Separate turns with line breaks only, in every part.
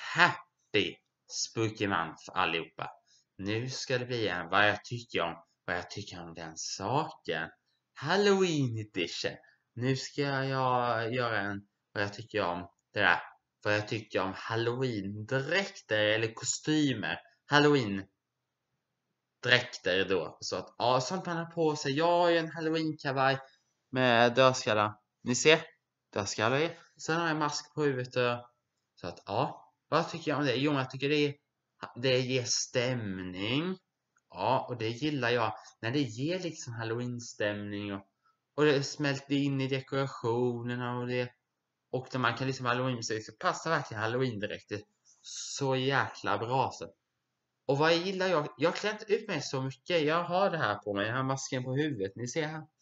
Happy Spooky Month allihopa. Nu ska det bli en vad jag tycker om den saken. Halloween edition. Nu ska jag göra en vad jag tycker om det där. Vad jag tycker om Halloween dräkter eller kostymer. Halloween dräkter då. Så att ja, sånt man har på sig. Jag har ju en Halloween kavaj med dödskallar. Ni ser? Dödskallar. Sen har jag mask på huvudet. Så att ja. Vad tycker jag om det? Jo, jag tycker det ger stämning. Ja, och det gillar jag. När det ger liksom Halloween-stämning och det smälter in i dekorationerna och det. Och när man kan liksom Halloween-musik så passar verkligen Halloween direkt. Så jäkla bra så. Och vad gillar jag? Jag klär inte ut mig så mycket. Jag har det här på mig. Jag har masken på huvudet. Ni ser här.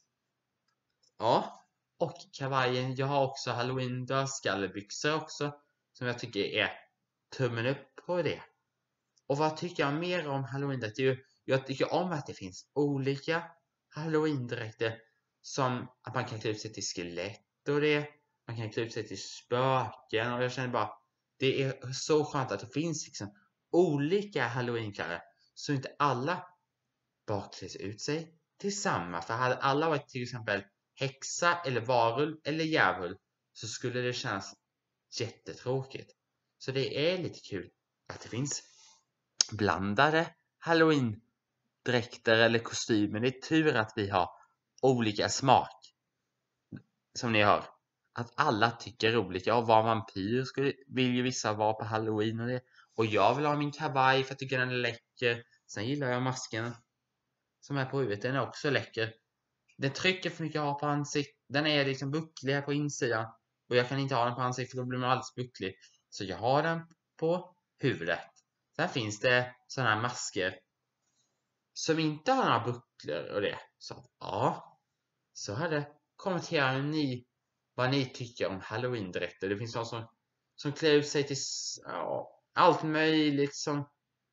Ja. Och kavajen. Jag har också Halloween dödskallebyxor också. Som jag tycker är tummen upp på det. Och vad tycker jag mer om Halloween-dräkter? Jag tycker om att det finns olika Halloween-dräkter. Som att man kan klä ut sig till skelett och det. Man kan klä ut sig till spöken. Och jag känner bara, det är så skönt att det finns liksom olika Halloween-kläder. Så inte alla bara klär ut sig till samma. För hade alla varit till exempel häxa eller varulv eller djävul så skulle det kännas jättetråkigt. Så det är lite kul att det finns blandade Halloween-dräkter eller kostymer. Det är tur att vi har olika smak. Som ni hör. Att alla tycker olika. Och var vampyr vill ju vissa vara på Halloween och det. Och jag vill ha min kavaj för att jag tycker den är läcker. Sen gillar jag masken som är på huvudet. Den är också läcker. Den trycker för mycket jag har på ansiktet. Den är liksom bucklig på insidan. Och jag kan inte ha den på ansiktet för då blir man alldeles bucklig. Så jag har den på huvudet. Sen finns det sådana här masker som inte har några bucklor och det. Så att, ja. Så hade kommenterar ni vad ni tycker om Halloween-dräkter. Det finns någon som klär ut sig till allt möjligt som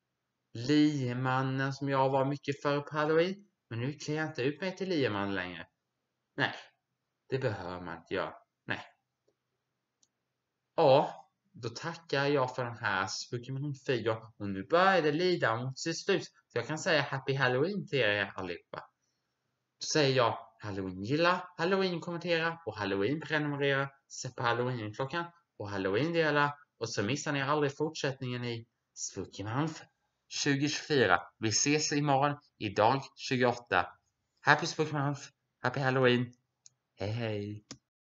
Liemannen som jag var mycket för på Halloween. Men nu klär jag inte ut mig till Liemannen längre. Nej, det behöver man inte göra. Nej. Ja. Då tackar jag för den här Spooky Month 4 och nu börjar det lida mot sitt slut. Så jag kan säga Happy Halloween till er allihopa. Då säger jag Halloween gilla, Halloween kommentera och Halloween prenumerera. Sätt på Halloween klockan och Halloween dela. Och så missar ni aldrig fortsättningen i Spooky Month 2024. Vi ses imorgon, idag 28. Happy Spooky Month, Happy Halloween. Hej hej.